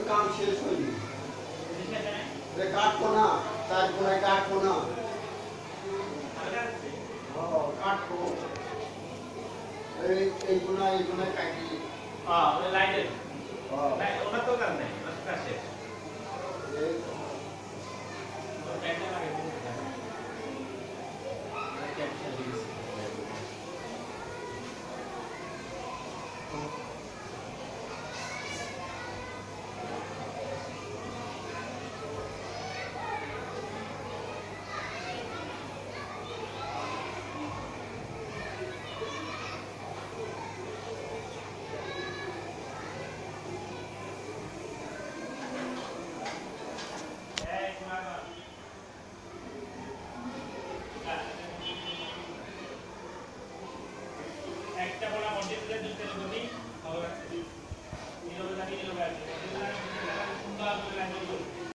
কাম শেষ হয়নি কাটবো না চার কোনায় কাটবো না কাটবো এই কোনায় কাটি লাইটের ওটা তো কাজ নেই কাজ শেষ